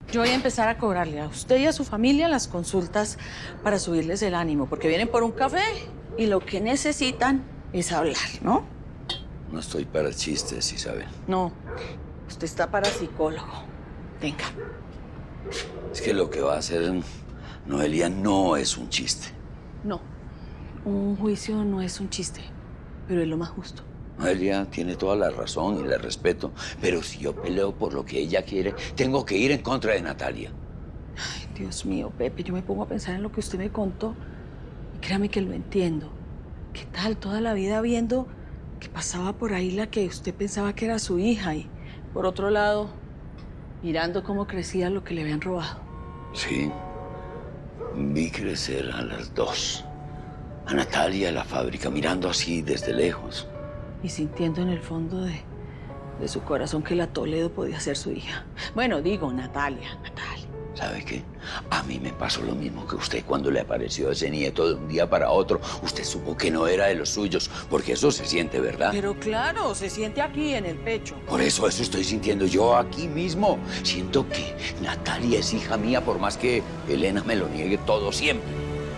Yo voy a empezar a cobrarle a usted y a su familia las consultas para subirles el ánimo, porque vienen por un café y lo que necesitan es hablar, ¿no? No estoy para chistes, Isabel. No, usted está para psicólogo. Venga. Es que lo que va a hacer Noelia no es un chiste. No, un juicio no es un chiste, pero es lo más justo. Noelia tiene toda la razón y la respeto, pero si yo peleo por lo que ella quiere, tengo que ir en contra de Natalia. Ay, Dios mío, Pepe, yo me pongo a pensar en lo que usted me contó y créame que lo entiendo. ¿Qué tal toda la vida viendo que pasaba por ahí la que usted pensaba que era su hija y, por otro lado, mirando cómo crecía lo que le habían robado? Sí, vi crecer a las dos. A Natalia, a la fábrica, mirando así desde lejos. Y sintiendo en el fondo de su corazón que la Toledo podía ser su hija. Bueno, digo, Natalia. ¿Sabe qué? A mí me pasó lo mismo que usted cuando le apareció ese nieto de un día para otro. Usted supo que no era de los suyos, porque eso se siente, ¿verdad? Pero claro, se siente aquí en el pecho. Por eso estoy sintiendo yo aquí mismo. Siento que Natalia es hija mía, por más que Elena me lo niegue todo siempre.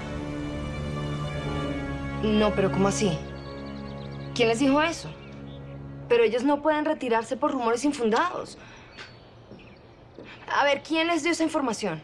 No, pero ¿cómo así? ¿Quién les dijo eso? Pero ellos no pueden retirarse por rumores infundados. A ver, ¿quién les dio esa información?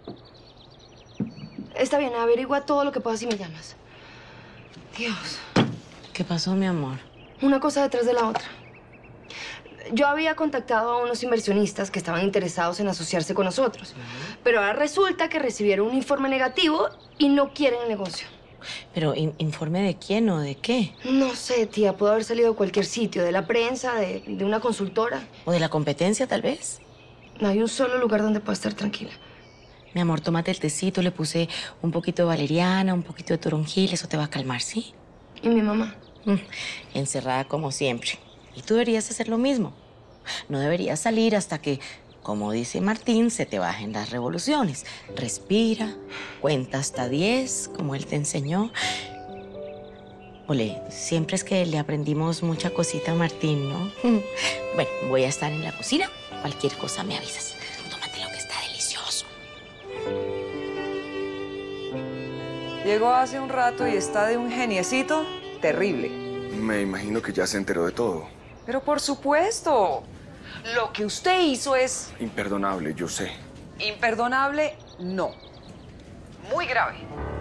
Está bien, averigua todo lo que puedas y me llamas. Dios. ¿Qué pasó, mi amor? Una cosa detrás de la otra. Yo había contactado a unos inversionistas que estaban interesados en asociarse con nosotros. Pero ahora resulta que recibieron un informe negativo y no quieren el negocio. ¿Pero informe de quién o de qué? No sé, tía. Pudo haber salido de cualquier sitio. De la prensa, de una consultora. ¿O de la competencia, tal vez? No hay un solo lugar donde pueda estar tranquila. Mi amor, tómate el tecito. Le puse un poquito de valeriana, un poquito de toronjil. Eso te va a calmar, ¿sí? ¿Y mi mamá? Encerrada como siempre. Y tú deberías hacer lo mismo. No deberías salir hasta que, como dice Martín, se te bajen las revoluciones. Respira, cuenta hasta 10, como él te enseñó. Ole, siempre es que le aprendimos mucha cosita a Martín, ¿no? Bueno, voy a estar en la cocina. Cualquier cosa me avisas. Tómate lo que está delicioso. Llegó hace un rato y está de un geniecito terrible. Me imagino que ya se enteró de todo. Pero por supuesto, lo que usted hizo es... Imperdonable, yo sé. Imperdonable, no. Muy grave.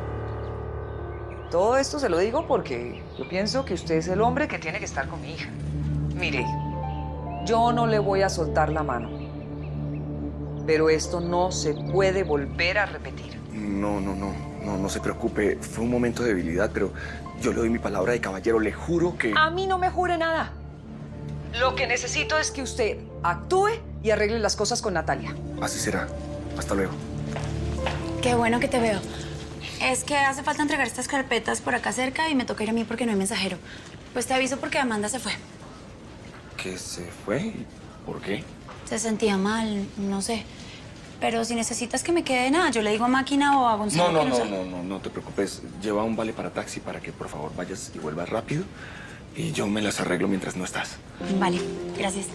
Todo esto se lo digo porque yo pienso que usted es el hombre que tiene que estar con mi hija. Mire, yo no le voy a soltar la mano. Pero esto no se puede volver a repetir. No se preocupe. Fue un momento de debilidad, pero yo le doy mi palabra de caballero. Le juro que... A mí no me jure nada. Lo que necesito es que usted actúe y arregle las cosas con Natalia. Así será. Hasta luego. Qué bueno que te veo. Es que hace falta entregar estas carpetas por acá cerca y me toca ir a mí porque no hay mensajero. Pues te aviso porque Amanda se fue. ¿Qué se fue? ¿Por qué? Se sentía mal, no sé. Pero si necesitas que me quede, nada, yo le digo a Máquina o a Gonzalo. No te preocupes. Lleva un vale para taxi para que por favor vayas y vuelvas rápido. Y yo me las arreglo mientras no estás. Vale, gracias.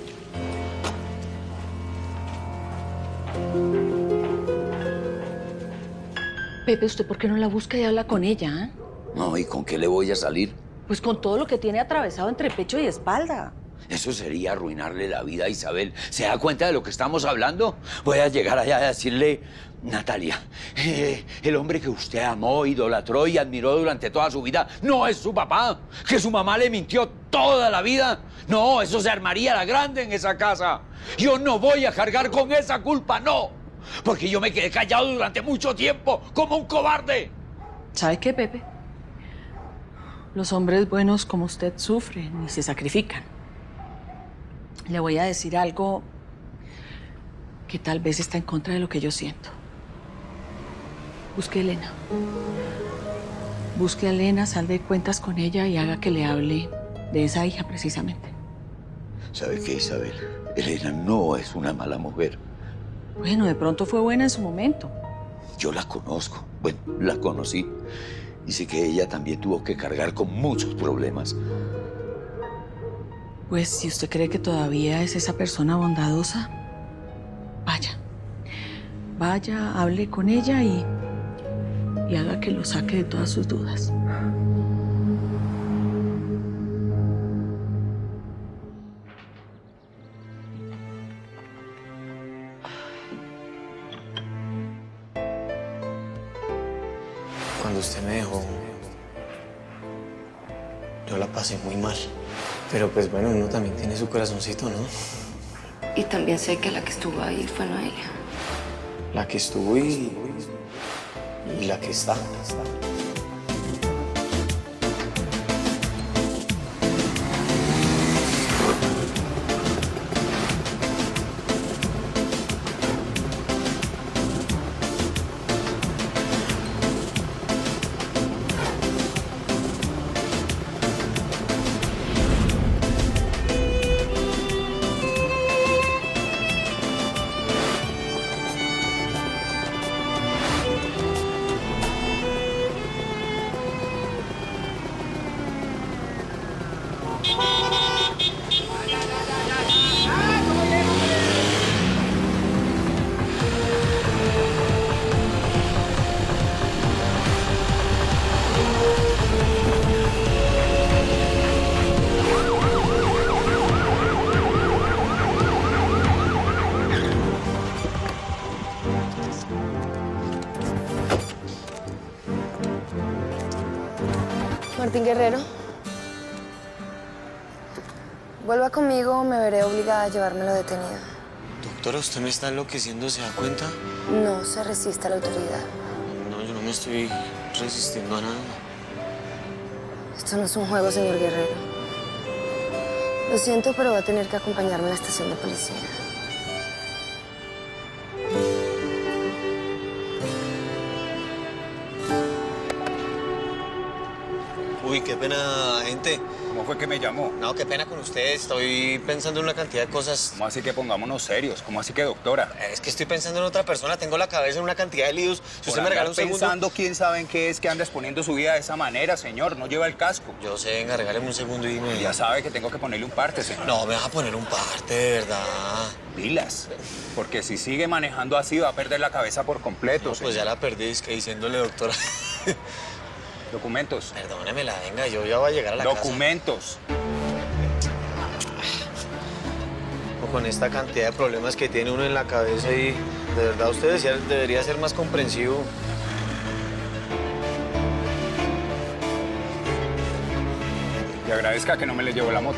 Pepe, ¿usted por qué no la busca y habla con ella? No, ¿y con qué le voy a salir? Pues con todo lo que tiene atravesado entre pecho y espalda. Eso sería arruinarle la vida a Isabel. ¿Se da cuenta de lo que estamos hablando? Voy a llegar allá a decirle, Natalia, el hombre que usted amó, idolatró y admiró durante toda su vida no es su papá, que su mamá le mintió toda la vida. No, eso se armaría la grande en esa casa. Yo no voy a cargar con esa culpa, no. Porque yo me quedé callado durante mucho tiempo, como un cobarde. ¿Sabe qué, Pepe? Los hombres buenos como usted sufren y se sacrifican. Le voy a decir algo que tal vez está en contra de lo que yo siento. Busque a Elena. Busque a Elena, sal de cuentas con ella y haga que le hable de esa hija precisamente. ¿Sabe qué, Isabel? Elena no es una mala mujer. Bueno, de pronto fue buena en su momento. Yo la conozco. Bueno, la conocí. Y sé que ella también tuvo que cargar con muchos problemas. Pues si usted cree que todavía es esa persona bondadosa, vaya. vaya, hable con ella y haga que lo saque de todas sus dudas. Cuando usted me dejó, yo la pasé muy mal. Pero pues bueno, uno también tiene su corazoncito, ¿no? Y también sé que la que estuvo ahí fue Noelia. La que estuvo y la que está. Martín Guerrero. Vuelva conmigo o me veré obligada a llevármelo detenido. Doctora, ¿usted me está enloqueciendo? ¿Se da cuenta? No se resiste a la autoridad. No, yo no me estoy resistiendo a nada. Esto no es un juego, señor Guerrero. Lo siento, pero va a tener que acompañarme a la estación de policía. Uy, qué pena, gente. ¿Cómo fue que me llamó? No, qué pena con ustedes. Estoy pensando en una cantidad de cosas. ¿Cómo así que pongámonos serios? ¿Cómo así que doctora? Es que estoy pensando en otra persona. Tengo la cabeza en una cantidad de líos. Si usted me regala un segundo... pensando quién sabe en qué es que anda exponiendo su vida de esa manera, señor. No lleva el casco. Yo sé, venga, regáleme un segundo y dime... Ya sabe que tengo que ponerle un parte, señor. No, me vas a poner un parte, de verdad. Pilas. Porque si sigue manejando así va a perder la cabeza por completo, No, pues ya la perdí, es que diciéndole, doctora. Documentos. Perdónemela, venga, yo ya voy a llegar a la Documentos. casa. Con esta cantidad de problemas que tiene uno en la cabeza y de verdad usted debería ser más comprensivo. Y agradezca que no me le llevo la moto.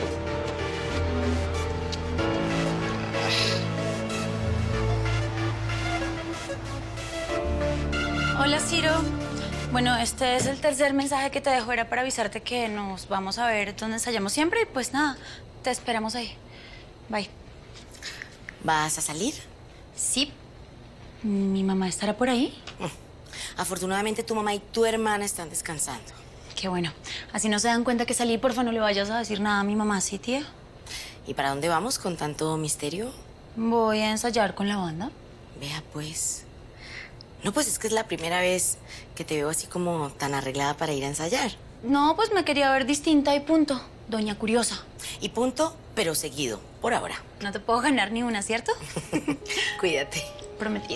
Hola, Ciro. Bueno, este es el tercer mensaje que te dejo. Era para avisarte que nos vamos a ver donde ensayamos siempre y pues nada, te esperamos ahí. Bye. ¿Vas a salir? Sí. ¿Mi mamá estará por ahí? Afortunadamente tu mamá y tu hermana están descansando. Qué bueno. Así no se dan cuenta que salí. Porfa, no le vayas a decir nada a mi mamá, ¿sí, tía? ¿Y para dónde vamos con tanto misterio? Voy a ensayar con la banda. Vea, pues. No, pues es que es la primera vez que te veo así como tan arreglada para ir a ensayar. No, pues me quería ver distinta y punto. Doña Curiosa. Y punto, pero seguido, por ahora. No te puedo ganar ni una, ¿cierto? Cuídate. Prometido.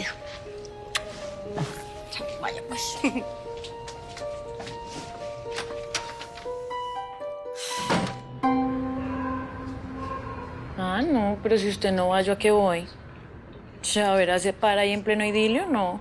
Vaya, pues. Ah, no, pero si usted no va, ¿yo a qué voy? A ver, ¿se para ahí en pleno idilio? No.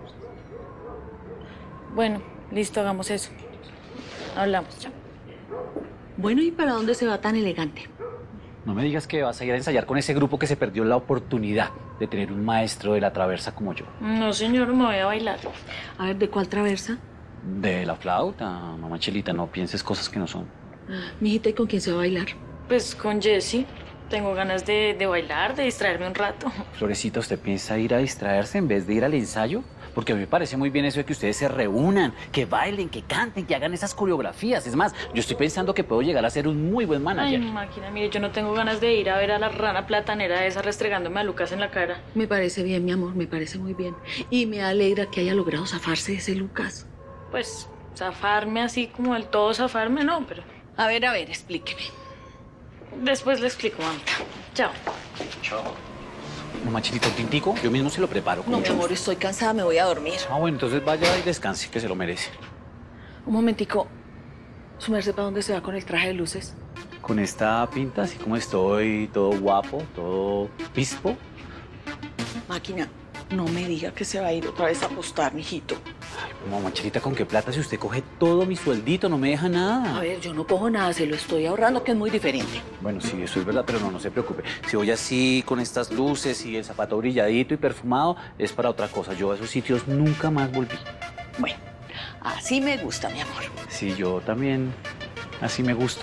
Bueno, listo, hagamos eso. Hablamos, chao. Bueno, ¿y para dónde se va tan elegante? No me digas que vas a ir a ensayar con ese grupo que se perdió la oportunidad de tener un maestro de la traversa como yo. No, señor, me voy a bailar. A ver, ¿de cuál traversa? De la flauta, mamá Chelita, no pienses cosas que no son. Mijita, ¿y con quién se va a bailar? Pues con Jessie. Tengo ganas de bailar, de distraerme un rato. Florecita, ¿usted piensa ir a distraerse en vez de ir al ensayo? Porque a mí me parece muy bien eso de que ustedes se reúnan, que bailen, que canten, que hagan esas coreografías. Es más, yo estoy pensando que puedo llegar a ser un muy buen manager. Ay, máquina, mire, yo no tengo ganas de ir a ver a la rana platanera esa restregándome a Lucas en la cara. Me parece bien, mi amor, me parece muy bien. Y me alegra que haya logrado zafarse de ese Lucas. Pues, zafarme así como del todo zafarme, no, pero... A ver, explíqueme. Después le explico, mamita. Chao. Chao. No, Machinita, un tintico, yo mismo se lo preparo. No, mi amor, estoy cansada, me voy a dormir. Ah, bueno, entonces vaya y descanse, que se lo merece. Un momentico. ¿Su merced para dónde se va con el traje de luces? Con esta pinta, así como estoy, todo guapo, todo pispo. Máquina, no me diga que se va a ir otra vez a apostar, mijito. No, Machinita, ¿con qué plata? Si usted coge todo mi sueldito, no me deja nada. A ver, yo no cojo nada, se lo estoy ahorrando, que es muy diferente. Bueno, sí, eso es verdad, pero no se preocupe. Si voy así, con estas luces y el zapato brilladito y perfumado, es para otra cosa. Yo a esos sitios nunca más volví. Bueno, así me gusta, mi amor. Sí, yo también así me gusto.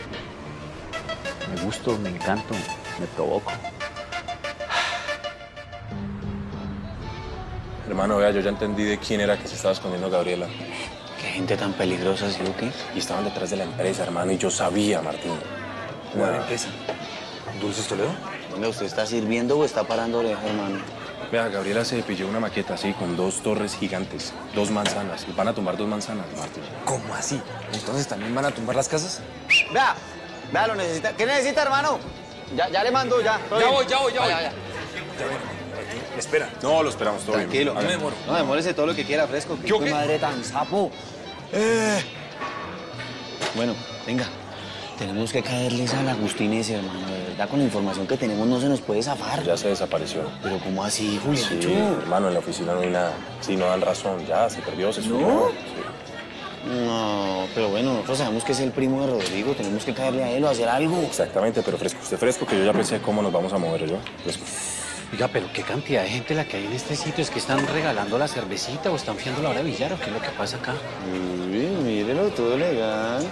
Me gusto, me encanto, me provoco. Hermano, vea, yo ya entendí de quién era que se estaba escondiendo Gabriela. Qué gente tan peligrosa, ¿sí o qué? Y estaban detrás de la empresa, hermano, y yo sabía, Martín. ¿Cuál era la empresa? ¿Dulces Toledo? Venga, ¿usted está sirviendo o está parando oreja, hermano? Vea, Gabriela se pilló una maqueta así, con 2 torres gigantes, 2 manzanas. Y van a tumbar 2 manzanas, Martín. ¿Cómo así? ¿Entonces también van a tumbar las casas? Vea, lo necesita. ¿Qué necesita, hermano? Ya le mando, ya. Ya voy. Espera. No, lo esperamos, todo Tranquilo. bien. No me demoro. No, demórese todo lo que quiera, fresco. ¿Yo ¿Qué qué? madre tan sapo? Bueno, venga. Tenemos que caerles al Agustín ese, hermano. De verdad, con la información que tenemos no se nos puede zafar. Ya se desapareció. Pero ¿cómo así, Julio? Sí, hermano, en la oficina no hay nada. Sí, no dan razón. Ya, se perdió, se subió. ¿No? Sí. No, pero bueno, nosotros sabemos que es el primo de Rodrigo. Tenemos que caerle a él o hacer algo. Exactamente, pero fresco. Usted fresco, que yo ya pensé cómo nos vamos a mover, yo. Fresco. Oiga, pero qué cantidad de gente la que hay en este sitio. ¿Es que están regalando la cervecita o están fiando la hora de billar o qué es lo que pasa acá? Uy, mírelo, todo elegante.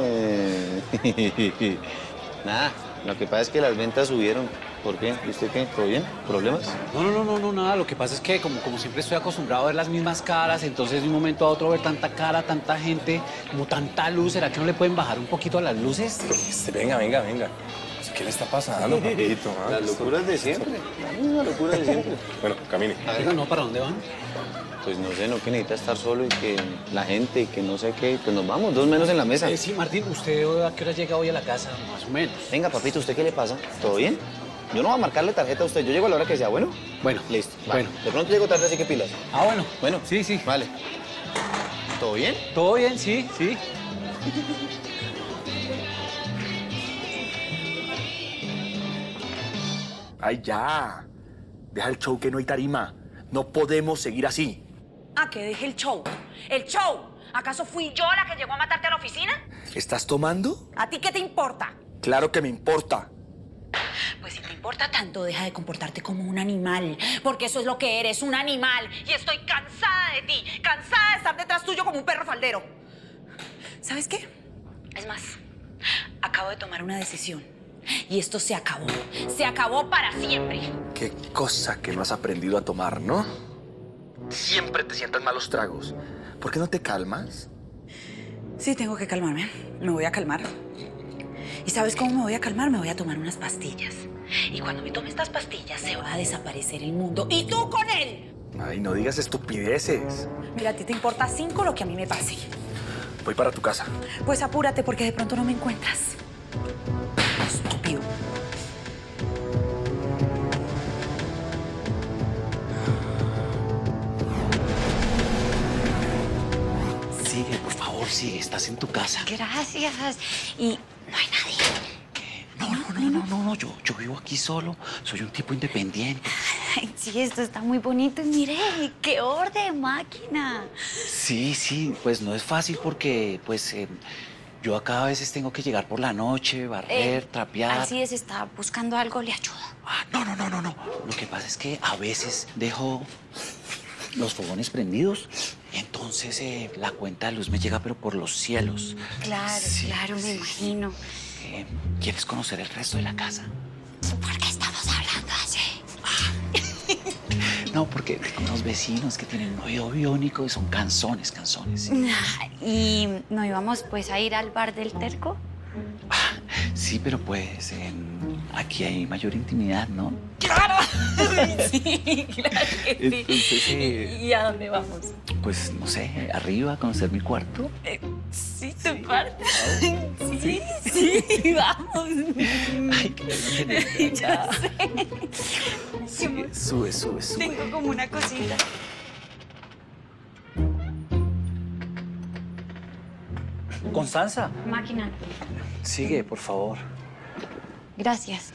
Nada, lo que pasa es que las ventas subieron. ¿Por qué? ¿Y usted qué? ¿Todo bien? ¿Problemas? No, nada. Lo que pasa es que como siempre estoy acostumbrado a ver las mismas caras, entonces de un momento a otro ver tanta cara, tanta gente, como tanta luz, ¿será que no le pueden bajar un poquito a las luces? Venga. ¿Qué le está pasando, papito? Las locuras de siempre. La misma locura de siempre. Bueno, camine. Oiga, no, ¿para dónde van? Pues no sé, no que necesita estar solo y que la gente, que no sé qué, pues nos vamos, 2 menos en la mesa. Sí, Martín, ¿usted a qué hora llega hoy a la casa? Más o menos. Venga, papito, ¿usted qué le pasa? ¿Todo bien? Yo no voy a marcarle tarjeta a usted, yo llego a la hora que sea, ¿bueno? Bueno. Listo. Bueno. De pronto llego tarde, así que pilas. Ah, bueno. Bueno. Sí. Vale. ¿Todo bien? Todo bien, sí. Ay, ya. Deja el show que no hay tarima. No podemos seguir así. ¿A qué deje el show? ¡El show! ¿Acaso fui yo la que llegó a matarte a la oficina? ¿Estás tomando? ¿A ti qué te importa? Claro que me importa. Pues si te importa tanto, deja de comportarte como un animal. Porque eso es lo que eres, un animal. Y estoy cansada de ti, cansada de estar detrás tuyo como un perro faldero. ¿Sabes qué? Es más, acabo de tomar una decisión. Y esto se acabó. Se acabó para siempre. Qué cosa que no has aprendido a tomar, ¿no? Siempre te sientan malos tragos. ¿Por qué no te calmas? Sí, tengo que calmarme. Me voy a calmar. ¿Y sabes cómo me voy a calmar? Me voy a tomar unas pastillas. Y cuando me tome estas pastillas se va a desaparecer el mundo. ¡Y tú con él! Ay, no digas estupideces. Mira, a ti te importa 5 lo que a mí me pase. Voy para tu casa. Pues apúrate porque de pronto no me encuentras. Estúpido. Sigue, por favor, sigue. Estás en tu casa. Gracias. Y no hay nadie. No, yo vivo aquí solo. Soy un tipo independiente. Ay, sí, esto está muy bonito. Y mire, qué orden, máquina. Sí, pues no es fácil porque, pues, yo acá a veces tengo que llegar por la noche, barrer, trapear. Así es, está buscando algo, le ayudo. Ah, no. Lo que pasa es que a veces dejo los fogones prendidos. Entonces la cuenta de luz me llega, pero por los cielos. Claro, me imagino. ¿Quieres conocer el resto de la casa? ¿Por qué estamos hablando así? No, porque tengo unos vecinos que tienen un oído biónico y son canzones. Sí. ¿Y no íbamos pues a ir al bar del Terco? Sí, pero pues aquí hay mayor intimidad, ¿no? ¡Claro! Sí, claro que sí. Entonces, ¿Y a dónde vamos? Pues, no sé, arriba, a conocer mi cuarto. Sí, tu parte. Sí, vamos. Ay, qué Ya sé. Sigue, sube, sube, sube. Tengo como una cosita. Constanza, Máquina. sigue, por favor. Gracias.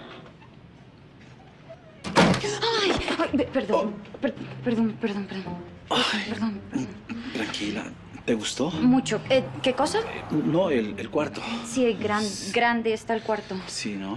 Perdón. Perdón. Perdón. Tranquila. ¿Te gustó? Mucho. ¿Qué cosa? No, el cuarto. Sí, grande está el cuarto. Sí, ¿no?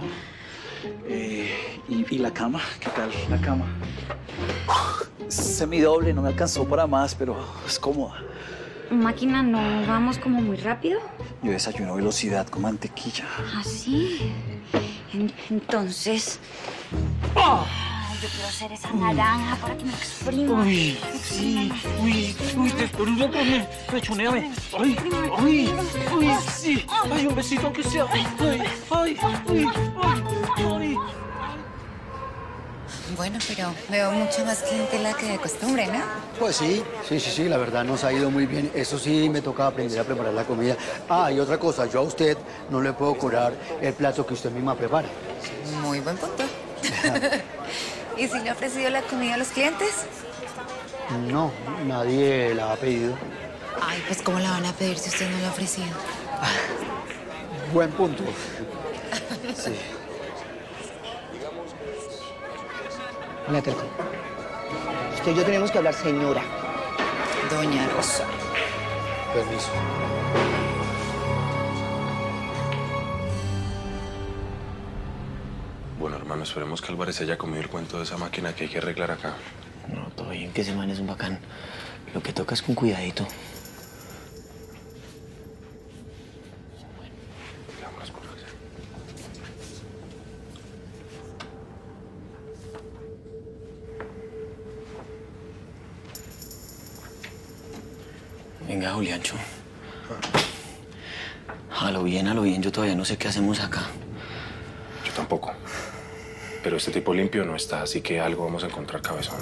¿Y la cama? ¿Qué tal la cama? Semidoble, no me alcanzó para más, pero es cómoda. Máquina, ¿no vamos como muy rápido? Yo desayuno velocidad con mantequilla. ¿Ah, sí? Entonces... Yo quiero hacer esa naranja para que me exprima. Uy, sí. Uy, te espero un rato, pechoneame. Ay, sí. Ay, un besito aunque sea. Ay. Bueno, pero veo mucho más clientela que de costumbre, ¿no? Pues sí, la verdad nos ha ido muy bien. Eso sí, me toca aprender a preparar la comida. Ah, y otra cosa, yo a usted no le puedo cobrar el plato que usted misma prepara. Muy buen punto. ¿Y si le ha ofrecido la comida a los clientes? No, nadie la ha pedido. Ay, pues ¿cómo la van a pedir si usted no la ha ofrecido? Buen punto. Sí. Hola, Terco. Usted y yo tenemos que hablar, señora. Doña Rosa. Permiso. Bueno, hermano, esperemos que Álvarez haya comido el cuento de esa máquina que hay que arreglar acá. No, todo bien, que ese man es un bacán. Lo que toca es con cuidadito. Vámonos por allá. Venga, Juliancho. A lo bien, yo todavía no sé qué hacemos acá. Yo tampoco. Pero este tipo limpio no está, así que algo vamos a encontrar, cabezón.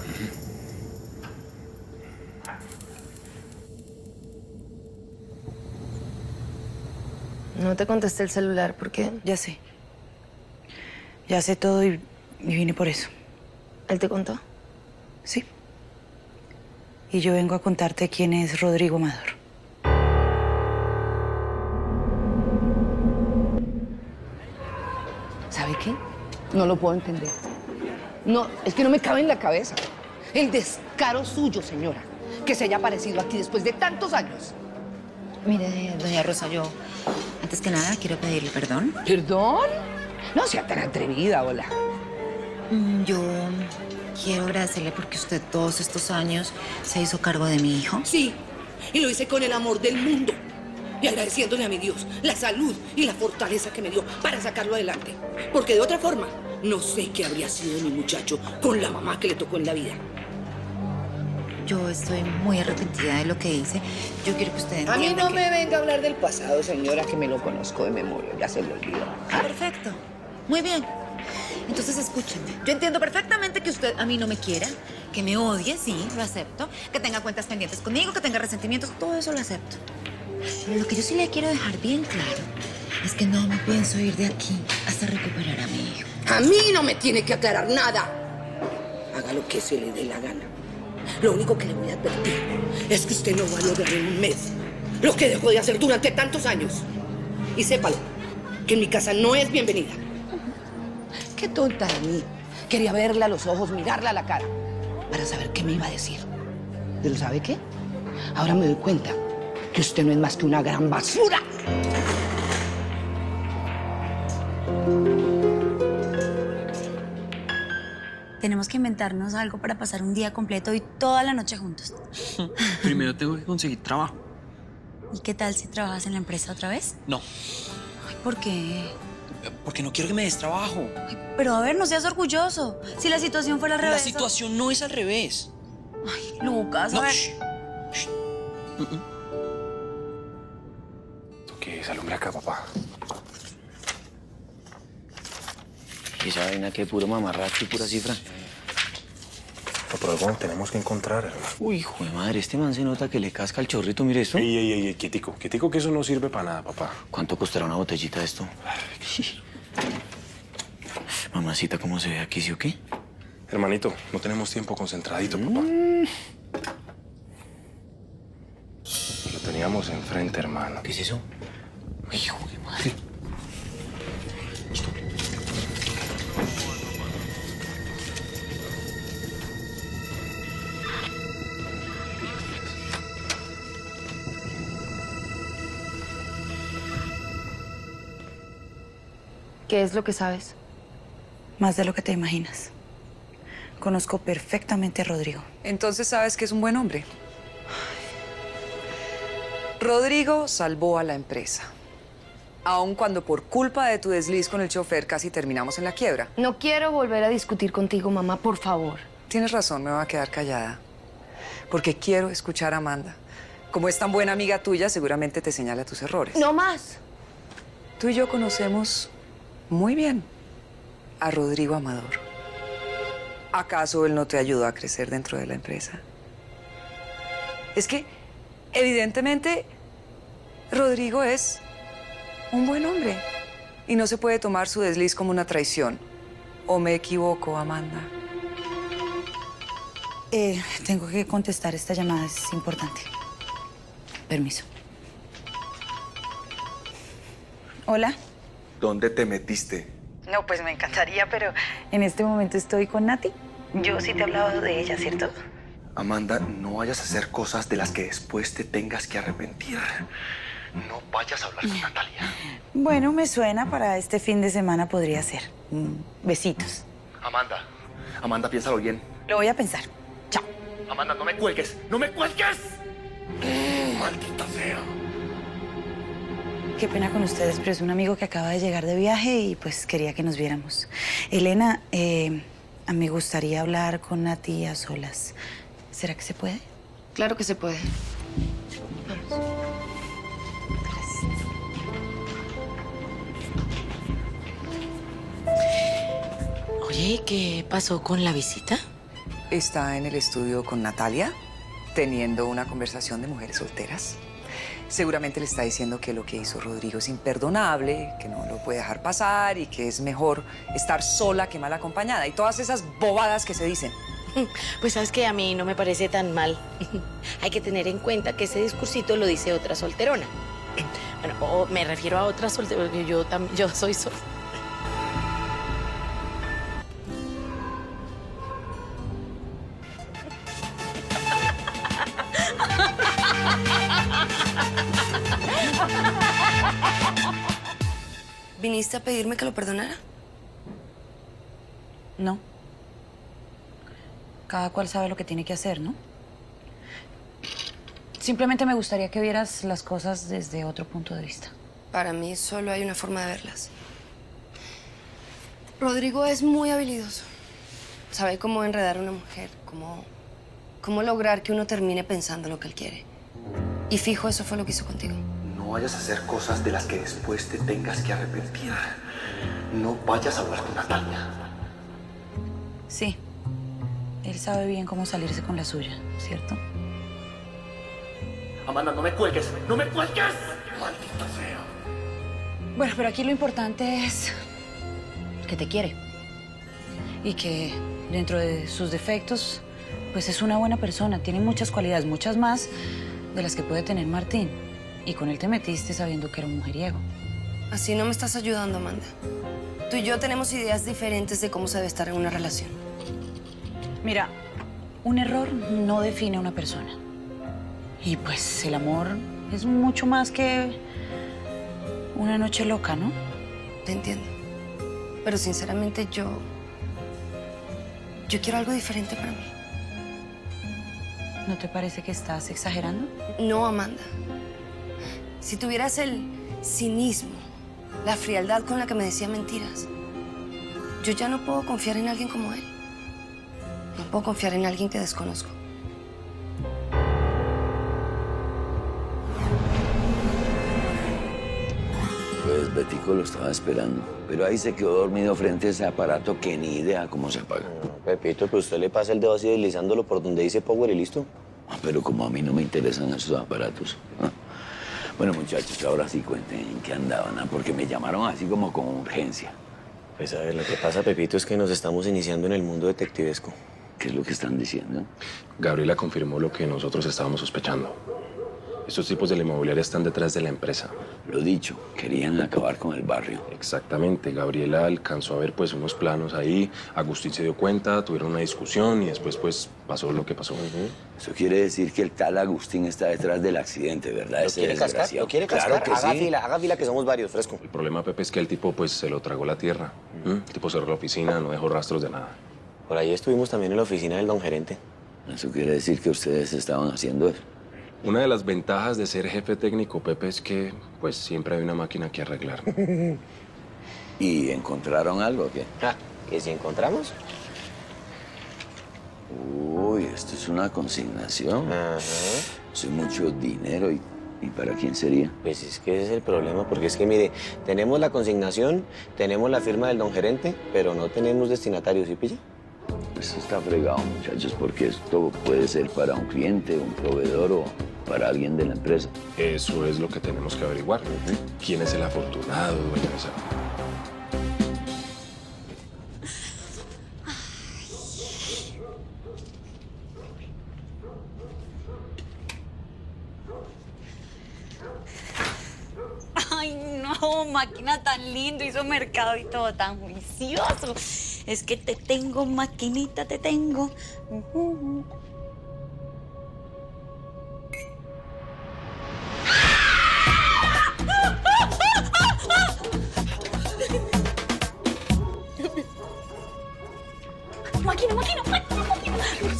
No te contesté el celular, ¿por qué? Ya sé. Ya sé todo y vine por eso. ¿Él te contó? Sí. Y yo vengo a contarte quién es Rodrigo Amador. ¿Sabe qué? No lo puedo entender. No, es que no me cabe en la cabeza. El descaro suyo, señora, que se haya aparecido aquí después de tantos años. Mire, doña Rosa, yo antes que nada quiero pedirle perdón. ¿Perdón? No sea tan atrevida, hola. Yo quiero agradecerle porque usted todos estos años se hizo cargo de mi hijo. Sí, y lo hice con el amor del mundo. Y agradeciéndole a mi Dios la salud y la fortaleza que me dio para sacarlo adelante. Porque de otra forma, no sé qué habría sido de mi muchacho con la mamá que le tocó en la vida. Yo estoy muy arrepentida de lo que hice. Yo quiero que usted entienda A mí no que... me venga a hablar del pasado, señora, que me lo conozco de memoria. Ya se me olvidó. Perfecto. Muy bien. Entonces, escúcheme. Yo entiendo perfectamente que usted a mí no me quiera, que me odie, sí, lo acepto. Que tenga cuentas pendientes conmigo, que tenga resentimientos, todo eso lo acepto. Pero lo que yo sí le quiero dejar bien claro es que no me pienso ir de aquí hasta recuperar a mi hijo. A mí no me tiene que aclarar nada. Haga lo que se le dé la gana. Lo único que le voy a advertir es que usted no va a lograr en un mes lo que dejó de hacer durante tantos años. Y sépalo, que en mi casa no es bienvenida. Qué tonta de mí. Quería verla a los ojos, mirarla a la cara, para saber qué me iba a decir. ¿Pero sabe qué? Ahora me doy cuenta que usted no es más que una gran basura. Tenemos que inventarnos algo para pasar un día completo y toda la noche juntos. Primero tengo que conseguir trabajo. ¿Y qué tal si trabajas en la empresa otra vez? No, Ay, ¿por qué? porque no quiero que me des trabajo. Ay, pero a ver, no seas orgulloso. Si la situación fuera al La revés... situación no es al revés. Ay, Lucas, a No, ver... ¿Tú qué es? Alumbre acá, papá. ¿Y esa vaina qué? Puro mamarracho y pura cifra. No, pero algo tenemos que encontrar, hermano. Uy, hijo de madre, este man se nota que le casca el chorrito, mire esto. Ey, quietico, que eso no sirve para nada, papá. ¿Cuánto costará una botellita de esto? Mamacita, ¿cómo se ve aquí, sí o qué? Hermanito, no tenemos tiempo, concentradito, papá. Lo teníamos enfrente, hermano. ¿Qué es eso? Hijo de madre. ¿Qué es lo que sabes? Más de lo que te imaginas. Conozco perfectamente a Rodrigo. Entonces sabes que es un buen hombre. Rodrigo salvó a la empresa. Aun cuando por culpa de tu desliz con el chofer casi terminamos en la quiebra. No quiero volver a discutir contigo, mamá, por favor. Tienes razón, me voy a quedar callada. Porque quiero escuchar a Amanda. Como es tan buena amiga tuya, seguramente te señala tus errores. ¡No más! Tú y yo conocemos muy bien a Rodrigo Amador. ¿Acaso él no te ayudó a crecer dentro de la empresa? Es que, evidentemente, Rodrigo es un buen hombre. Y no se puede tomar su desliz como una traición. ¿O me equivoco, Amanda? Tengo que contestar esta llamada, es importante. Permiso. Hola. ¿Dónde te metiste? No, pues me encantaría, pero en este momento estoy con Nati. Yo sí te he hablado de ella, ¿cierto? Amanda, no vayas a hacer cosas de las que después te tengas que arrepentir. No vayas a hablar con Natalia. Bueno, me suena para este fin de semana podría ser. Besitos. Amanda, piénsalo bien. Lo voy a pensar. Chao. Amanda, no me cuelgues. ¡No me cuelgues! Maldita sea. Qué pena con ustedes, pero es un amigo que acaba de llegar de viaje y pues quería que nos viéramos. Elena, me gustaría hablar con Nati a solas. ¿Será que se puede? Claro que se puede. Vamos. Oye, ¿qué pasó con la visita? Está en el estudio con Natalia, teniendo una conversación de mujeres solteras. Seguramente le está diciendo que lo que hizo Rodrigo es imperdonable, que no lo puede dejar pasar y que es mejor estar sola que mal acompañada. Y todas esas bobadas que se dicen. Pues sabes que a mí no me parece tan mal. Hay que tener en cuenta que ese discursito lo dice otra solterona. Bueno, me refiero a otra solterona, porque yo soy soltera. ¿Viniste a pedirme que lo perdonara? No. Cada cual sabe lo que tiene que hacer, ¿no? Simplemente me gustaría que vieras las cosas desde otro punto de vista. Para mí solo hay una forma de verlas. Rodrigo es muy habilidoso. Sabe cómo enredar a una mujer, cómo lograr que uno termine pensando lo que él quiere. Y fijo, eso fue lo que hizo contigo. No vayas a hacer cosas de las que después te tengas que arrepentir. No vayas a hablar con Natalia. Sí. Él sabe bien cómo salirse con la suya, ¿cierto? Amanda, no me cuelgues. ¡No me cuelgues! Maldita sea. Bueno, pero aquí lo importante es que te quiere. Y que dentro de sus defectos, pues es una buena persona. Tiene muchas cualidades, muchas más de las que puede tener Martín. Y con él te metiste sabiendo que era un mujeriego. Así no me estás ayudando, Amanda. Tú y yo tenemos ideas diferentes de cómo se debe estar en una relación. Mira, un error no define a una persona. Y pues el amor es mucho más que una noche loca, ¿no? Te entiendo. Pero sinceramente yo quiero algo diferente para mí. ¿No te parece que estás exagerando? No, Amanda. Si tuvieras el cinismo, la frialdad con la que me decía mentiras, yo ya no puedo confiar en alguien como él. No puedo confiar en alguien que desconozco. Pues Betico lo estaba esperando, pero ahí se quedó dormido frente a ese aparato que ni idea cómo se apaga. Pepito, pues usted le pasa el dedo así deslizándolo por donde dice power y listo. Pero como a mí no me interesan esos aparatos. Bueno, muchachos, ahora sí cuenten en qué andaban, porque me llamaron así como con urgencia. Pues a ver, lo que pasa, Pepito, es que nos estamos iniciando en el mundo detectivesco. ¿Qué es lo que están diciendo? Gabriela confirmó lo que nosotros estábamos sospechando. Estos tipos de la inmobiliaria están detrás de la empresa. Lo dicho, querían acabar con el barrio. Exactamente. Gabriela alcanzó a ver pues unos planos ahí. Agustín se dio cuenta, tuvieron una discusión y después pues pasó lo que pasó. Eso quiere decir que el tal Agustín está detrás del accidente, ¿verdad? ¿Lo Ese quiere cascar? desgraciado. ¿Lo quiere cascar? Claro que haga sí. fila, haga fila que somos varios, fresco. El problema, Pepe, es que el tipo pues se lo tragó la tierra. El tipo cerró la oficina, no dejó rastros de nada. Por ahí estuvimos también en la oficina del don gerente. Eso quiere decir que ustedes estaban haciendo eso. Una de las ventajas de ser jefe técnico, Pepe, es que pues siempre hay una máquina que arreglar. ¿Y encontraron algo o qué? ¿Que si encontramos? Uy, esto es una consignación. Ajá. Es mucho dinero. ¿Y para quién sería? Pues es que ese es el problema, porque es que, mire, tenemos la consignación, tenemos la firma del don gerente, pero no tenemos destinatarios, ¿sí pilla? Esto está fregado, muchachos, porque esto puede ser para un cliente, un proveedor o para alguien de la empresa. Eso es lo que tenemos que averiguar. ¿Quién es el afortunado dueño de esa? Ay, no, máquina tan lindo, hizo mercado y todo tan juicioso. Es que te tengo, maquinita, te tengo. Máquina.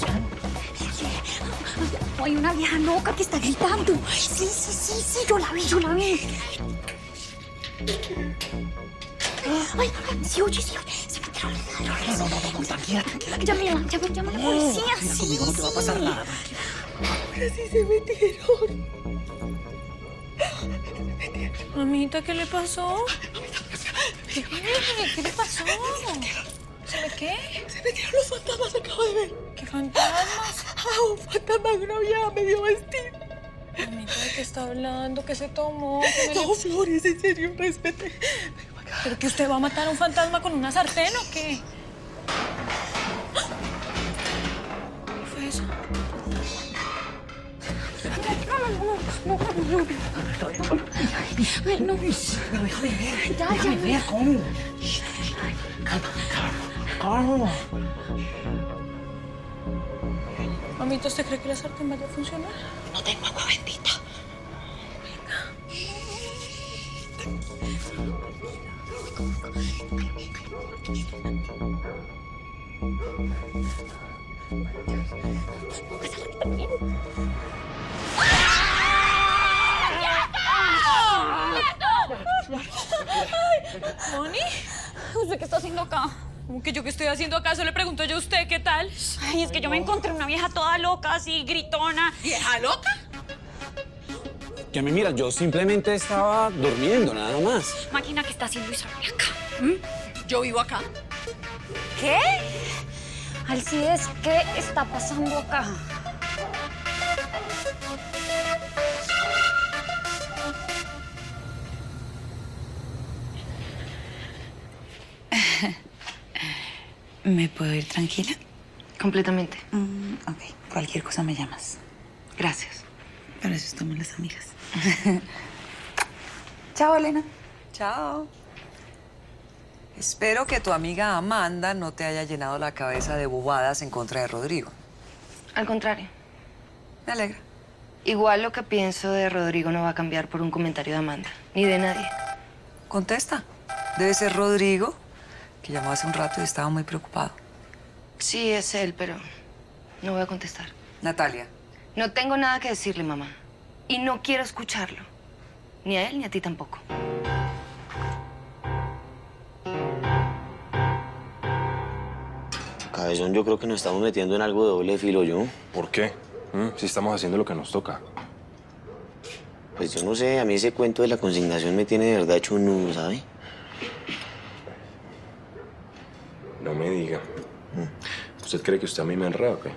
Hay una vieja loca que está gritando. Sí, yo la vi. Ay, sí oye. Se metieron los ladrones. No, tranquila. Llama a la policía. Mira, conmigo no te va a pasar nada. Pero sí se metieron. Mamita, ¿qué le pasó? ¿Qué le pasó? ¿Qué? Se metieron los fantasmas, acabo de ver. ¿Qué fantasmas? Un fantasma de una vieja medio vestida. Mamita, ¿de qué está hablando? ¿Qué se tomó? No, Flores, en serio, respete. ¿Pero que usted va a matar a un fantasma con una sartén o qué? ¿Qué fue eso? No. Déjame ver cómo. Calma. Mamita, ¿usted cree que la sartén vaya a funcionar? No tengo agua bendita. ¿Moni? ¿Usted qué está haciendo acá? ¿Cómo que yo qué estoy haciendo acá? Eso le pregunto yo a usted, ¿qué tal? Ay, es que yo me encontré una vieja toda loca, así, gritona. ¿Vieja loca? Que me mira, yo simplemente estaba durmiendo, nada más. Máquina, ¿qué está haciendo Isabel acá? Yo vivo acá. ¿Qué? Alcides, ¿qué está pasando acá? ¿Me puedo ir tranquila? Completamente. Ok, cualquier cosa me llamas. Gracias. Para eso estamos las amigas. Chao, Elena. Chao. Espero que tu amiga Amanda no te haya llenado la cabeza de bobadas en contra de Rodrigo. Al contrario. Me alegra. Igual lo que pienso de Rodrigo no va a cambiar por un comentario de Amanda, ni de nadie. Contesta. Debe ser Rodrigo, que llamó hace un rato y estaba muy preocupado. Sí, es él, pero no voy a contestar. Natalia. No tengo nada que decirle, mamá. Y no quiero escucharlo. Ni a él ni a ti tampoco. Cabezón, yo creo que nos estamos metiendo en algo de doble filo, ¿yo? ¿Por qué? Si estamos haciendo lo que nos toca. Pues yo no sé, a mí ese cuento de la consignación me tiene de verdad hecho un nudo, ¿sabe? No me diga. ¿Usted cree que usted a mí me enreda o qué?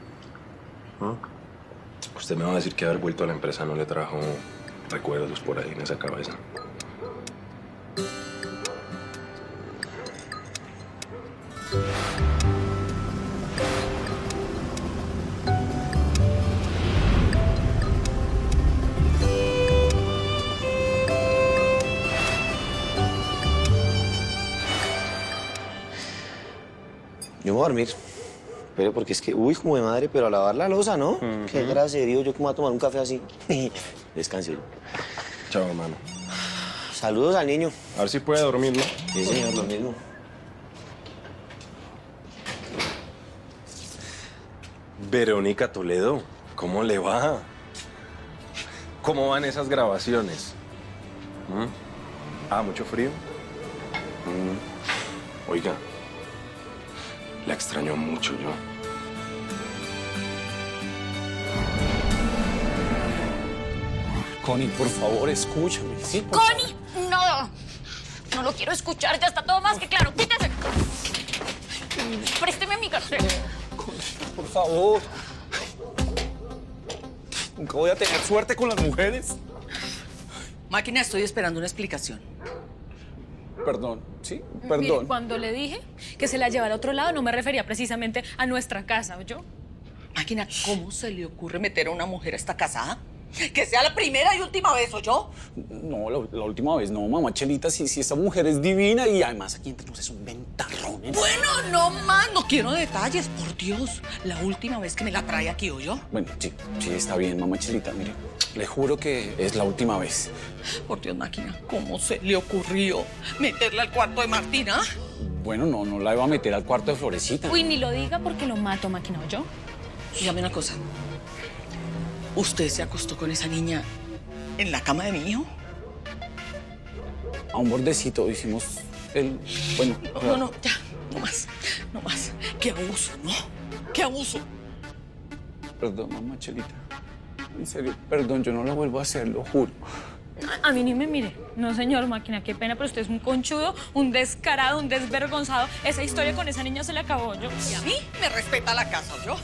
Usted me va a decir que haber vuelto a la empresa no le trajo recuerdos por ahí en esa cabeza. Yo me voy a dormir. Pero porque es que, uy, como de madre, pero a lavar la loza, ¿no? Qué gracia, Dios, yo como voy a tomar un café así. Descanse. Chao, hermano. Saludos al niño. A ver si puede dormir, ¿no? Sí, señor, lo mismo. Verónica Toledo, ¿cómo le va? ¿Cómo van esas grabaciones? ¿Mucho frío? Oiga, la extraño mucho yo. Connie, por favor, escúchame, ¿sí? ¡Connie! No, no lo quiero escuchar, ya está todo más que claro. ¡Quítese! Présteme mi cartera. Por favor. Nunca voy a tener suerte con las mujeres. Máquina, estoy esperando una explicación. Perdón, ¿sí? Mire, Perdón. cuando le dije que se la llevara a otro lado, no me refería precisamente a nuestra casa, ¿oyó? Máquina, ¿cómo se le ocurre meter a una mujer a esta casa? Que sea la primera y última vez, ¿oyó? No, la última vez no, mamá Chelita, si esta mujer es divina y además aquí entre nosotros es un ventarrón. ¿Eh? Bueno, no más, no quiero detalles, por Dios. La última vez que me la trae aquí, ¿oyó? Bueno, sí, está bien, mamá Chelita, mire, le juro que es la última vez. Por Dios, Máquina, ¿cómo se le ocurrió meterla al cuarto de Martina? Bueno, no la iba a meter al cuarto de Florecita. Uy, ni lo diga porque lo mato, Máquina, ¿oyó? Dígame una cosa. ¿Usted se acostó con esa niña en la cama de mi hijo? A un bordecito hicimos el... Bueno... No, ya, no más. ¡Qué abuso, no! ¡Qué abuso! Perdón, mamá Chelita. En serio, perdón, yo no lo vuelvo a hacer, lo juro. A mí ni me mire. No, señor Máquina, qué pena, pero usted es un conchudo, un descarado, un desvergonzado. Esa historia con esa niña se le acabó, ¿yo? Y a mí me respeta la casa, ¿yo?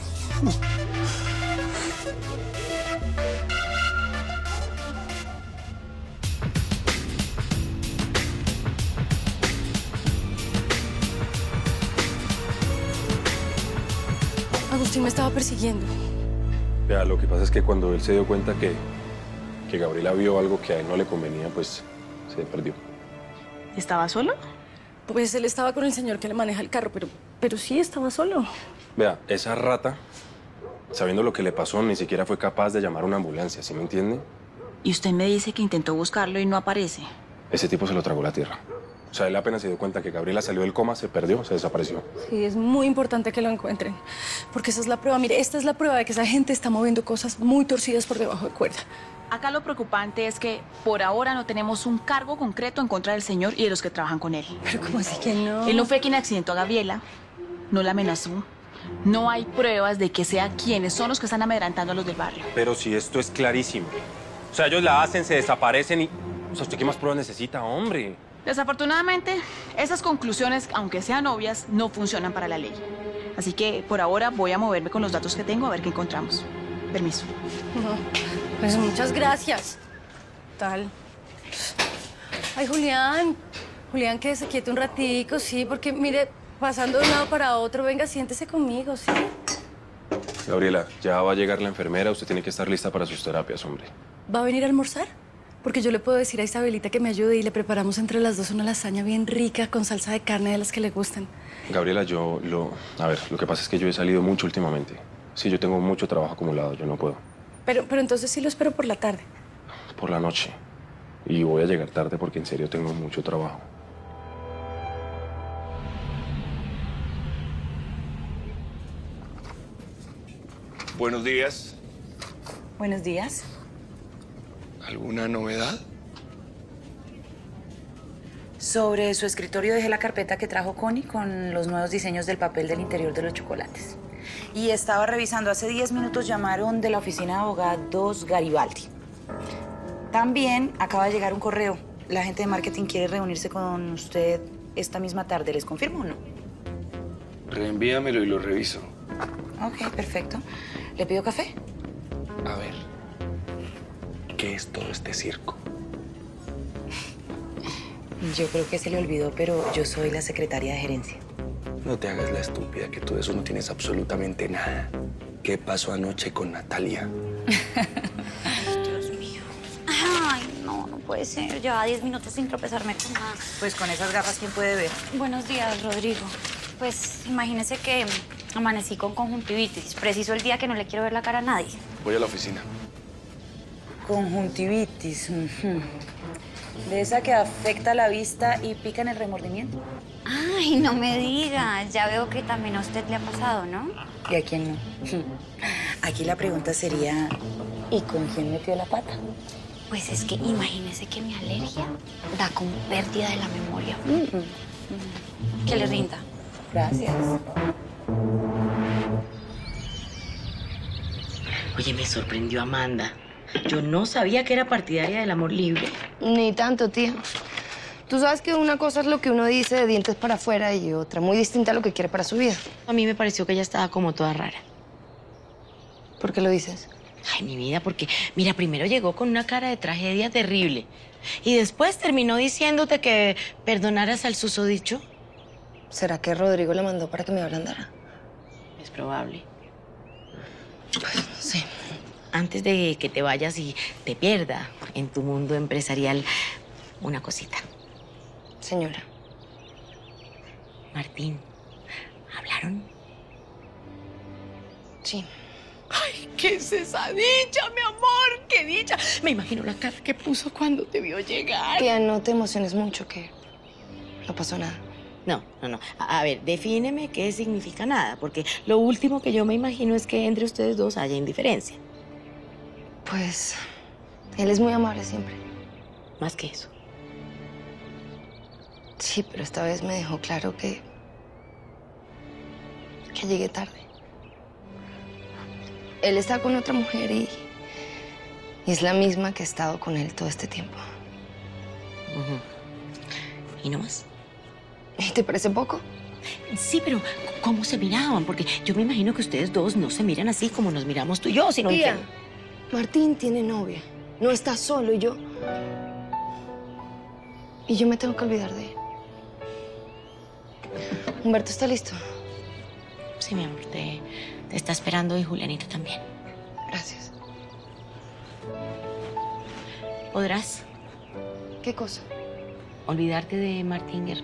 Agustín me estaba persiguiendo. Vea, lo que pasa es que cuando él se dio cuenta que Gabriela vio algo que a él no le convenía, pues se perdió. ¿Estaba solo? Pues él estaba con el señor que le maneja el carro, pero sí estaba solo. Vea, esa rata, sabiendo lo que le pasó, ni siquiera fue capaz de llamar a una ambulancia, ¿sí me entiende? Y usted me dice que intentó buscarlo y no aparece. Ese tipo se lo tragó la tierra. O sea, él apenas se dio cuenta que Gabriela salió del coma, se perdió, se desapareció. Sí, es muy importante que lo encuentren, porque esa es la prueba. Mire, esta es la prueba de que esa gente está moviendo cosas muy torcidas por debajo de cuerda. Acá lo preocupante es que por ahora no tenemos un cargo concreto en contra del señor y de los que trabajan con él. Pero ¿cómo así que no? Él no fue quien accidentó a Gabriela, no la amenazó. No hay pruebas de que sea quienes son los que están amedrantando a los del barrio. Pero si esto es clarísimo. O sea, ellos la hacen, se desaparecen y... O sea, ¿usted qué más pruebas necesita, hombre? Desafortunadamente, esas conclusiones, aunque sean obvias, no funcionan para la ley. Así que por ahora voy a moverme con los datos que tengo a ver qué encontramos. Permiso. Pues muchas gracias. Tal. Ay, Julián. Julián, que se quiete un ratico, sí, porque mire, pasando de un lado para otro, venga, siéntese conmigo, ¿sí? Gabriela, ya va a llegar la enfermera, usted tiene que estar lista para sus terapias, hombre. ¿Va a venir a almorzar? Porque yo le puedo decir a Isabelita que me ayude y le preparamos entre las dos una lasaña bien rica con salsa de carne de las que le gustan. Gabriela, A ver, lo que pasa es que yo he salido mucho últimamente. Sí, yo tengo mucho trabajo acumulado, yo no puedo. Pero entonces sí lo espero por la tarde. Por la noche. Y voy a llegar tarde porque en serio tengo mucho trabajo. Buenos días. Buenos días. ¿Alguna novedad? Sobre su escritorio dejé la carpeta que trajo Connie con los nuevos diseños del papel del interior de los chocolates. Y estaba revisando, hace 10 minutos llamaron de la oficina de abogados Garibaldi. También acaba de llegar un correo. La gente de marketing quiere reunirse con usted esta misma tarde. ¿Les confirmo o no? Reenvíamelo y lo reviso. Ok, perfecto. ¿Le pido café? A ver, ¿qué es todo este circo? Yo creo que se le olvidó, pero yo soy la secretaria de gerencia. No te hagas la estúpida, que tú de eso no tienes absolutamente nada. ¿Qué pasó anoche con Natalia? Ay, Dios mío. Ay, no puede ser. Llevaba 10 minutos sin tropezarme con nada. Pues con esas gafas, ¿quién puede ver? Buenos días, Rodrigo. Pues imagínese que amanecí con conjuntivitis, preciso el día que no le quiero ver la cara a nadie. Voy a la oficina. Conjuntivitis. De esa que afecta la vista y pica en el remordimiento. Ay, no me diga. Ya veo que también a usted le ha pasado, ¿no? ¿Y a quién no? Aquí la pregunta sería, ¿y con quién metió la pata? Pues es que imagínese que mi alergia da con pérdida de la memoria. Que le rinda. Gracias. Oye, me sorprendió Amanda. Yo no sabía que era partidaria del amor libre. Ni tanto, tía. Tú sabes que una cosa es lo que uno dice de dientes para afuera y otra muy distinta a lo que quiere para su vida. A mí me pareció que ella estaba como toda rara. ¿Por qué lo dices? Ay, mi vida, porque, mira, primero llegó con una cara de tragedia terrible. Y después terminó diciéndote que perdonaras al susodicho. ¿Será que Rodrigo le mandó para que me ablandara? Es probable. Pues no sé. Antes de que te vayas y te pierda en tu mundo empresarial, una cosita. Señora. Martín, ¿hablaron? Sí. ¡Ay, qué es esa dicha, mi amor! ¡Qué dicha! Me imagino la cara que puso cuando te vio llegar. Tía, no te emociones mucho, que no pasó nada. No. A ver, defíneme qué significa nada, porque lo último que yo me imagino es que entre ustedes dos haya indiferencia. Pues, él es muy amable siempre. Más que eso. Sí, pero esta vez me dejó claro que llegué tarde. Él está con otra mujer y es la misma que ha estado con él todo este tiempo. ¿Y no más? ¿Y te parece poco? Sí, pero ¿cómo se miraban? Porque yo me imagino que ustedes dos no se miran así como nos miramos tú y yo, sino Tía, que... Martín tiene novia. No está solo y yo me tengo que olvidar de él. Humberto, ¿está listo? Sí, mi amor, te está esperando y Julianita también. Gracias. ¿Podrás ¿Qué cosa? olvidarte de Martín?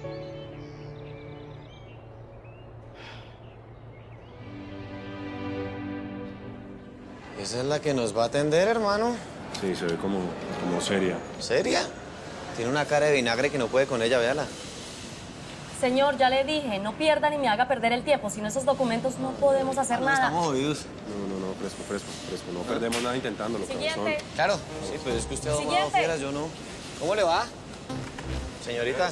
¿Esa es la que nos va a atender, hermano? Sí, se ve como seria. ¿Seria? Tiene una cara de vinagre que no puede con ella, véala. Señor, ya le dije, no pierda ni me haga perder el tiempo. Sin esos documentos no podemos hacer nada. Estamos jodidos. No, fresco. No perdemos nada intentándolo. Siguiente. Claro. Sí, pues es que usted ha domado Siguiente. fieras, yo no. ¿Cómo le va? Señorita.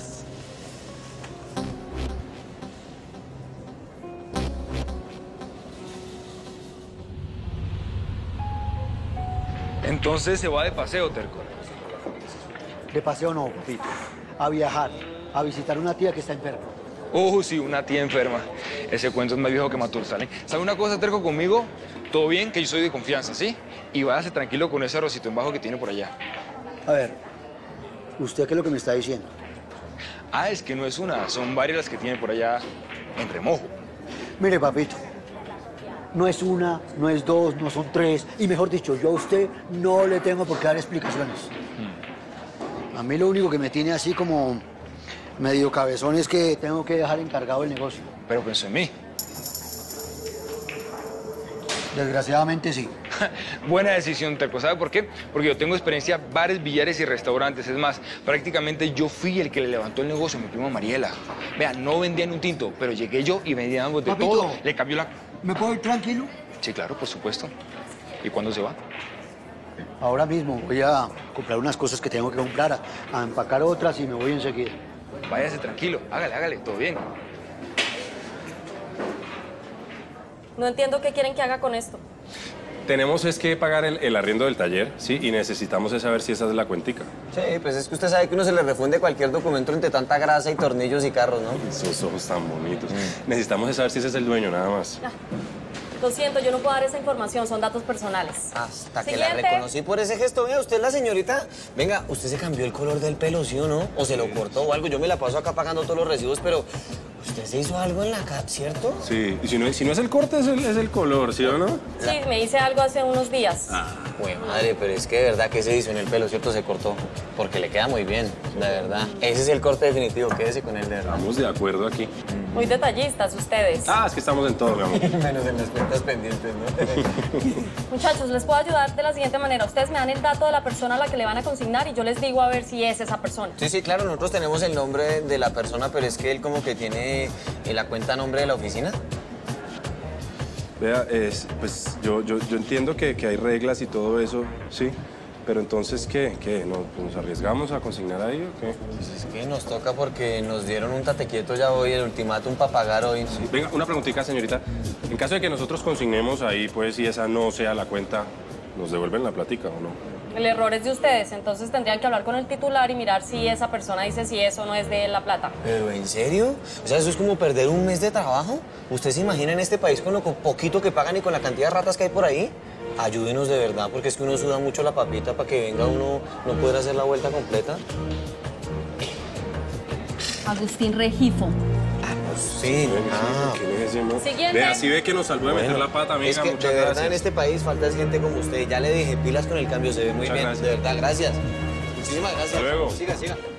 Entonces se va de paseo, terco. De paseo no, papito. A viajar, a visitar una tía que está enferma. Sí, una tía enferma. Ese cuento es más viejo que Matusalén. ¿Sabe una cosa, terco, conmigo? Todo bien, que yo soy de confianza, ¿sí? Y váyase tranquilo con ese arrocito en bajo que tiene por allá. A ver, ¿usted qué es lo que me está diciendo? Es que no es una, son varias las que tiene por allá en remojo. Mire, papito, no es una, no es dos, no son tres. Y mejor dicho, yo a usted no le tengo por qué dar explicaciones. A mí lo único que me tiene así como medio cabezón es que tengo que dejar encargado el negocio. Pero pensó en mí. Desgraciadamente sí. Buena decisión, terco. ¿Sabe por qué? Porque yo tengo experiencia en bares, billares y restaurantes. Es más, prácticamente yo fui el que le levantó el negocio a mi prima Mariela. Vea, no vendían un tinto, pero llegué yo y vendían ambos de Papito, todo. Le cambió la... ¿Me puedo ir tranquilo? Sí, claro, por supuesto. ¿Y cuándo se va? Ahora mismo voy a comprar unas cosas que tengo que comprar, a empacar otras y me voy enseguida. Váyase tranquilo, hágale, todo bien. No entiendo qué quieren que haga con esto. Tenemos es que pagar el arriendo del taller, ¿sí? Y necesitamos es saber si esa es la cuentica. Sí, pues es que usted sabe que uno se le refunde cualquier documento entre tanta grasa y tornillos y carros, ¿no? Esos ojos tan bonitos. Necesitamos es saber si ese es el dueño, nada más. Lo siento, yo no puedo dar esa información, son datos personales. Hasta que la reconocí por ese gesto. Vea, usted es la señorita. Venga, ¿usted se cambió el color del pelo, sí o no? ¿O se lo cortó o algo? Yo me la paso acá pagando todos los recibos, pero ¿Usted se hizo algo en la cara, cierto? Sí, y si no es el corte, es el color, ¿sí o no? Sí, me hice algo hace unos días. Güey, madre, pero es que de verdad que se hizo en el pelo, ¿cierto? Se cortó. Porque le queda muy bien, de verdad. Ese es el corte definitivo, quédese con él, de verdad. Estamos de acuerdo aquí. Muy detallistas ustedes. Es que estamos en todo, mi amor. Menos en las cuentas pendientes, ¿no? Muchachos, les puedo ayudar de la siguiente manera. Ustedes me dan el dato de la persona a la que le van a consignar y yo les digo a ver si es esa persona. Sí, claro, nosotros tenemos el nombre de la persona, pero es que él como que tiene la cuenta a nombre de la oficina. Vea, pues yo entiendo que hay reglas y todo eso, sí. Pero entonces, ¿qué? ¿Nos arriesgamos a consignar ahí o qué? Pues es que nos toca porque nos dieron un tate quieto ya hoy, el ultimátum para pagar hoy. Sí. Venga, una preguntita, señorita. En caso de que nosotros consignemos ahí, pues, y esa no sea la cuenta, ¿nos devuelven la plática o no? El error es de ustedes, entonces tendrían que hablar con el titular y mirar si esa persona dice si eso no es de la plata. ¿Pero en serio? O sea, eso es como perder un mes de trabajo. ¿Usted se imagina en este país con lo poquito que pagan y con la cantidad de ratas que hay por ahí? Ayúdenos de verdad, porque es que uno suda mucho la papita para que venga uno no poder hacer la vuelta completa. Agustín Regifo. Sí. Siguiente. Vea, si ve que nos salvó de meter la pata, amiga, es que muchas de verdad gracias. en este país falta gente como usted. Ya le dije, pilas con el cambio, se ve muy Muchas bien. gracias. De verdad, gracias. Muchísimas gracias. Hasta luego. Siga.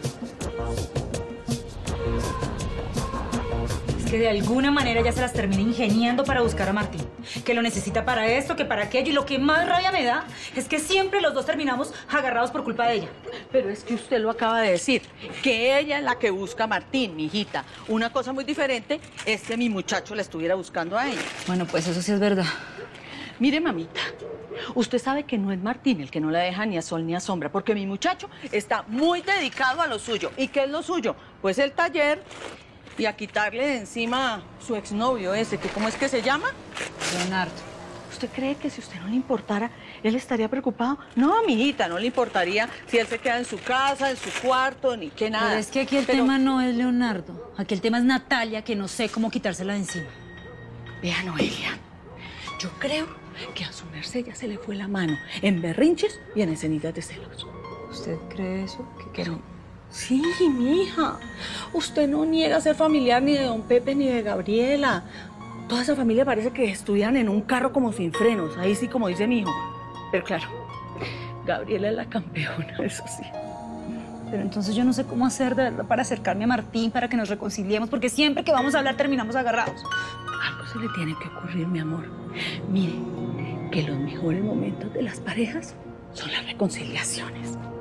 Es que de alguna manera ya se las termina ingeniando para buscar a Martín. Que lo necesita para esto, que para aquello. Y lo que más rabia me da es que siempre los dos terminamos agarrados por culpa de ella. Pero es que usted lo acaba de decir, que ella es la que busca a Martín, mi hijita. Una cosa muy diferente es que mi muchacho la estuviera buscando a ella. Bueno, pues eso sí es verdad. Mire, mamita, usted sabe que no es Martín el que no la deja ni a sol ni a sombra, porque mi muchacho está muy dedicado a lo suyo. ¿Y qué es lo suyo? Pues el taller y a quitarle de encima su exnovio ese, que ¿cómo es que se llama? Leonardo. ¿Usted cree que si usted no le importara, él estaría preocupado? No, mijita, no le importaría si él se queda en su casa, en su cuarto, ni qué nada. Pero es que aquí el tema no es Leonardo. Aquí el tema es Natalia, que no sé cómo quitársela de encima. Vea, Noelia, yo creo que a su merced ya se le fue la mano en berrinches y en escenitas de celos. ¿Usted cree eso? Pero sí, mija. Usted no niega ser familiar ni de don Pepe ni de Gabriela. Toda esa familia parece que estuvieran en un carro como sin frenos. Ahí sí, como dice mi hijo. Pero claro, Gabriela es la campeona, eso sí. Pero entonces yo no sé cómo hacer de verdad para acercarme a Martín, para que nos reconciliemos, porque siempre que vamos a hablar terminamos agarrados. Algo se le tiene que ocurrir, mi amor. Mire, que los mejores momentos de las parejas son las reconciliaciones.